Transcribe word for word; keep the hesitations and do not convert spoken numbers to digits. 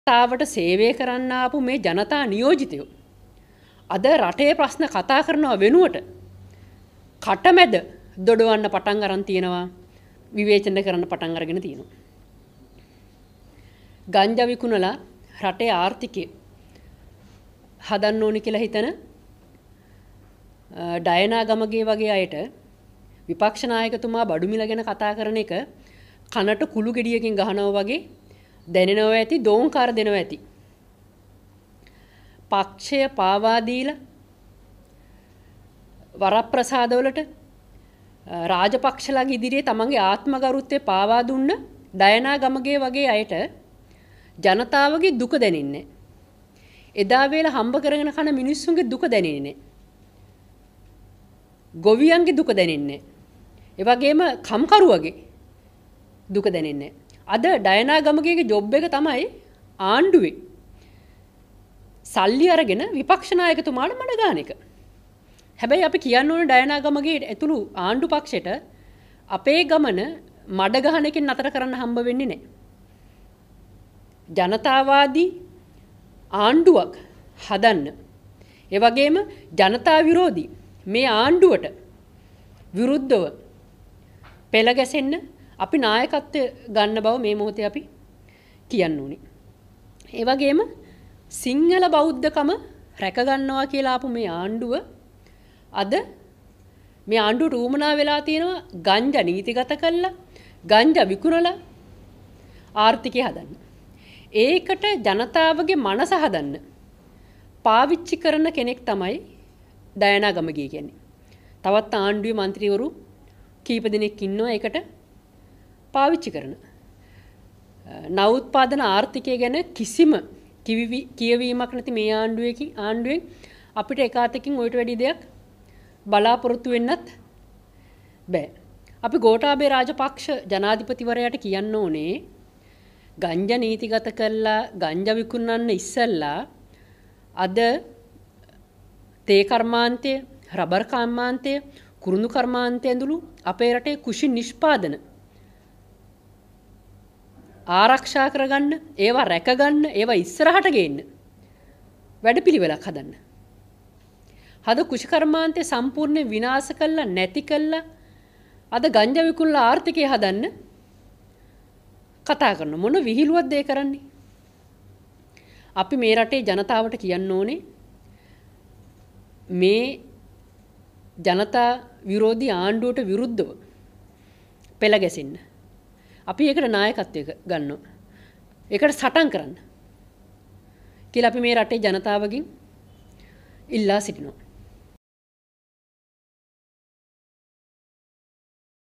තාවට සේවය කරන්න ආපු මේ ජනතා නියෝජිතයෝ අද රටේ ප්‍රශ්න කතා කරනව වෙනුවට කටමැද දොඩවන්න පටන් අරන් තියෙනවා විවේචන කරන්න පටන් අරගෙන තියෙනවා. ගංජා විකුණලා රටේ ආර්ථිකය හදන්න ඕනි කියලා හිතන ඩයනා ගමගේ වගේ අයට විපක්ෂ නායකතුමා බඩු මිල ගැන කතා කරන එක කනට කුළු ගෙඩියකින් ගහනවා වගේ දැනෙනවා ඇති, දෝංකාර දෙනවා ඇති. පක්ෂය පාවා දීලා වරප්‍රසාදවලට රාජපක්ෂලාගේ ඉදිරියේ තමන්ගේ ආත්මගරුත්වය පාවා දුන්න ඩයනා ගමගේ වගේ අයට ජනතාවගේ දුක දැනෙන්නේ. එදා වේල හම්බ කරගෙන කන මිනිස්සුන්ගේ දුක දැනෙන්නේ. ගොවියන්ගේ දුක දැනෙන්නේ. ඒ වගේම කම්කරුවගේ දුක දැනෙන්නේ. අද ඩයනා ගමගේගේ ජොබ් එක තමයි ආණ්ඩුවේ සල්ලි අරගෙන විපක්ෂ නායකතුමාට මඩ ගන්න එක. හැබැයි අපි කියන්න ඕනේ ඩයනා ගමගේ ඇතුළු ආණ්ඩු පක්ෂයට අපේ ගමන මඩ ගහන එකෙන් නතර කරන්න හම්බ වෙන්නේ නැහැ. ජනතාවාදී ආණ්ඩුවක් හදන්න. ඒ වගේම ජනතා විරෝධී මේ ආණ්ඩුවට විරුද්ධව පෙළ ගැසෙන්න අපි නායකත්වය ගන්න බව මේ මොහොතේ අපි කියන්න ඕනේ. ඒ වගේම සිංහල බෞද්ධකම රැක ගන්නවා කියලා ආපු මේ ආණ්ඩුව අද මේ ආණ්ඩුවට උවමනා වෙලා තියෙනවා ගංජා නීතිගත කළා, ගංජා විකුණලා ආර්ථිකය හදන්න. ඒකට ජනතාවගේ මනස හදන්න පාවිච්චි කරන කෙනෙක් තමයි ඩයනා ගමගේ කියන්නේ. තවත් ආණ්ඩුවේ മന്ത്രിවරු කීප දෙනෙක් ඉන්නවා ඒකට පාවිච්චි කරන. නවුත්පාදන ආර්ථිකය ගැන කිසිම කියවීමක් නැති මේ ආණ්ඩුවේ ආණ්ඩුවෙන් අපිට එකාතකින් ඔයිට වැඩි දෙයක් බලාපොරොත්තු වෙන්නත් බෑ. අපි ගෝඨාභය රාජපක්ෂ ජනාධිපතිවරයාට කියන්න ඕනේ ගංජා නීතිගත කළා, ගංජා විකුණන්න ඉස්සෙල්ලා අද තේ කර්මාන්තය, රබර් කර්මාන්තය, කුරුණු කර්මාන්තය ඇතුළු අපේ රටේ කුෂි නිෂ්පාදන ආරක්ෂා කරගන්න, ඒවා රැකගන්න, ඒවා ඉස්සරහට ගේන්න වැඩපිළිවෙලක් හදන්න. අද කුෂි කර්මාන්තය සම්පූර්ණයෙන් විනාශ කළා, නැති කළා. අද ගංජා විකුණලා ආර්ථිකය හදන්න කතා කරන මොන විහිළුවක්ද ඒ කරන්නේ? අපි මේ රටේ ජනතාවට කියන්න ඕනේ මේ ජනතා විරෝධී ආණ්ඩුවට විරුද්ධව පෙළ ගැසෙන්න. අපි ඒකට නායකත්වය ගන්නවා. ඒකට සටන් කරන්න කියලා අපි මේ රටේ ජනතාවගෙන් ඉල්ලා සිටිනවා.